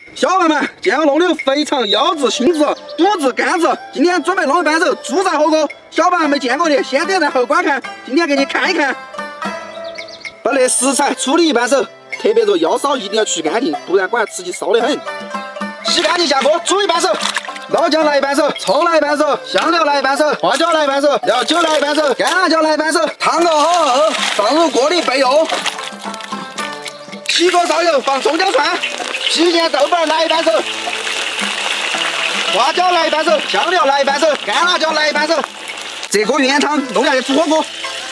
小伙伴们，见我弄的肥肠、腰子、心子、肚子、肝子，今天准备弄一半手猪杂火锅。小伙伴们没见过的，先点赞后观看。今天给你看一看，把那食材处理一半手，特别是腰梢一定要去干净，不然管吃起烧得很。洗干净下锅，煮一半手。 老姜来一半手，葱来一半手，香料来一半手，花椒来一半手，料酒来一半手，干辣椒来一半手。汤熬好后，放入锅里备用。起锅烧油，放葱姜蒜，郫县豆瓣来一半手，花椒来一半手，香料来一半手，干辣椒来一半手。这锅鸳鸯汤弄下去煮火锅。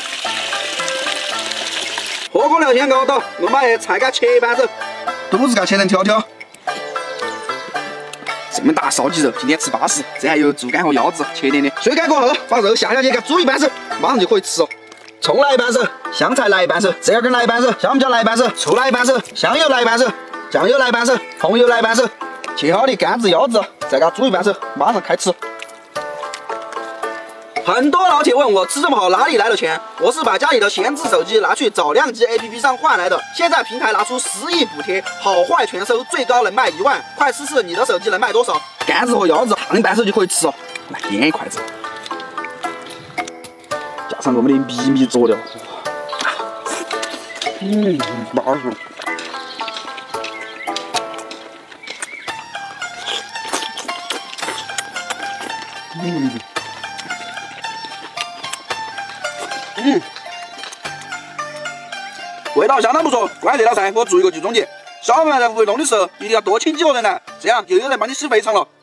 火锅料先熬到，我把这菜给切一半手，肚子给切成条条。 这么大烧鸡肉，今天吃巴适。这还有猪肝和腰子，切点点。水开锅后，把肉下下去，给煮一半手，马上就可以吃哦。葱来一半手，香菜来一半手，折耳根来一半手，香蕉来一半手，醋来一半手，香油来一半手，酱油来一半手，红油来一半手。切好的肝子、腰子，再给它煮一半手，马上开吃。 很多老铁问我吃这么好哪里来的钱？我是把家里的闲置手机拿去找量机 APP 上换来的。现在平台拿出10亿补贴，好坏全收，最高能卖1万。快试试你的手机能卖多少？肝子和腰子烫一半手就可以吃哦。来点一筷子，加上我们的秘密佐料，巴适。味道相当不错。关于这道菜，我做一个句总结：小伙伴们在屋里弄的时候，一定要多请几个人来，这样就有人帮你洗肥肠了。